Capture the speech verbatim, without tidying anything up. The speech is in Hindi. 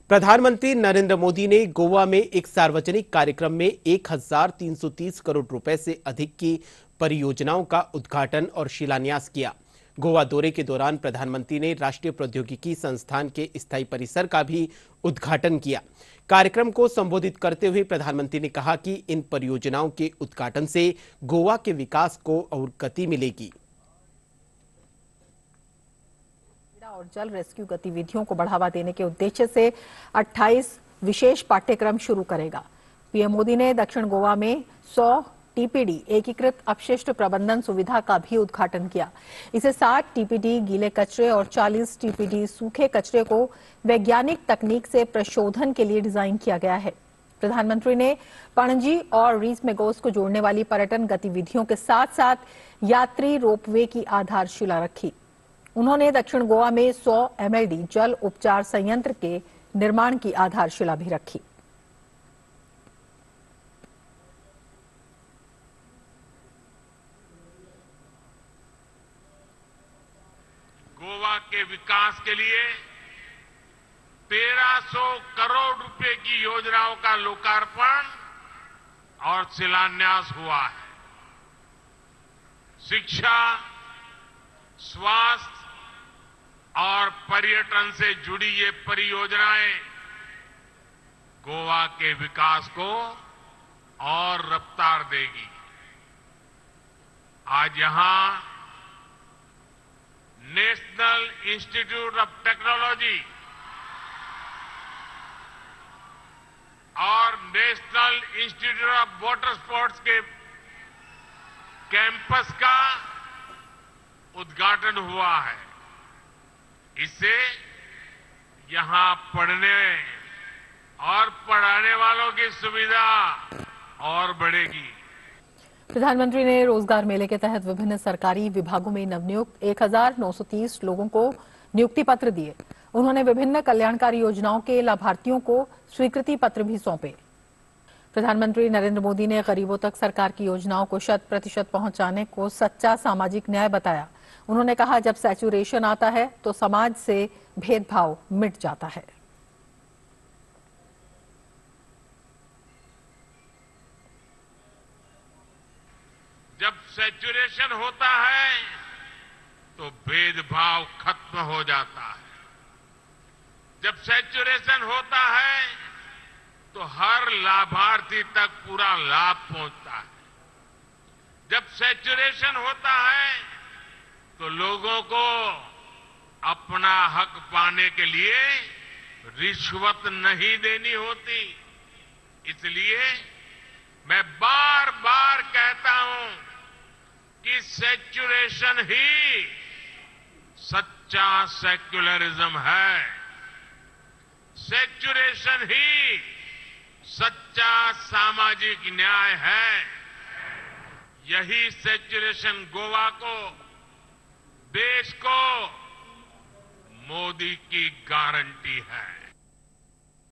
प्रधानमंत्री नरेंद्र मोदी ने गोवा में एक सार्वजनिक कार्यक्रम में एक हज़ार तीन सौ तीस करोड़ रुपए से अधिक की परियोजनाओं का उद्घाटन और शिलान्यास किया। गोवा दौरे के दौरान प्रधानमंत्री ने राष्ट्रीय प्रौद्योगिकी संस्थान के स्थायी परिसर का भी उद्घाटन किया। कार्यक्रम को संबोधित करते हुए प्रधानमंत्री ने कहा कि इन परियोजनाओं के उद्घाटन से गोवा के विकास को और गति मिलेगी और जल रेस्क्यू गतिविधियों को बढ़ावा देने के उद्देश्य से अट्ठाईस विशेष पाठ्यक्रम शुरू करेगा। पीएम मोदी ने दक्षिण गोवा में सौ टीपीडी एकीकृत अपशिष्ट प्रबंधन सुविधा का भी उद्घाटन किया। इसे साठ टीपीडी गीले कचरे और चालीस टीपीडी सूखे कचरे को वैज्ञानिक तकनीक से प्रशोधन के लिए डिजाइन किया गया है। प्रधानमंत्री ने पणजी और रीस मेगोस को जोड़ने वाली पर्यटन गतिविधियों के साथ साथ यात्री रोपवे की आधारशिला रखी। उन्होंने दक्षिण गोवा में सौ एमएलडी जल उपचार संयंत्र के निर्माण की आधारशिला भी रखी। गोवा के विकास के लिए तेरह सौ करोड़ रुपए की योजनाओं का लोकार्पण और शिलान्यास हुआ है। शिक्षा, स्वास्थ्य और पर्यटन से जुड़ी ये परियोजनाएं गोवा के विकास को और रफ्तार देगी। आज यहां नेशनल इंस्टीट्यूट ऑफ टेक्नोलॉजी और national institute of water sports के कैंपस का उद्घाटन हुआ है। इससे यहां पढ़ने और पढ़ाने वालों की सुविधा और बढ़ेगी। प्रधानमंत्री ने रोजगार मेले के तहत विभिन्न सरकारी विभागों में नवनियुक्त एक हज़ार नौ सौ तीस लोगों को नियुक्ति पत्र दिए। उन्होंने विभिन्न कल्याणकारी योजनाओं के लाभार्थियों को स्वीकृति पत्र भी सौंपे। प्रधानमंत्री नरेंद्र मोदी ने गरीबों तक सरकार की योजनाओं को शत प्रतिशत पहुंचाने को सच्चा सामाजिक न्याय बताया। उन्होंने कहा, जब सैचुरेशन आता है तो समाज से भेदभाव मिट जाता है। जब सैचुरेशन होता है तो भेदभाव खत्म हो जाता है। जब सैचुरेशन होता है तो हर लाभार्थी तक पूरा लाभ पहुंचता है। जब सैचुरेशन होता है तो लोगों को अपना हक पाने के लिए रिश्वत नहीं देनी होती। इसलिए मैं बार बार कहता हूं कि सैचुरेशन ही सच्चा सेक्युलरिज्म है। सैचुरेशन ही सच्चा सामाजिक न्याय है। यही सैचुरेशन गोवा को, देश को मोदी की गारंटी है।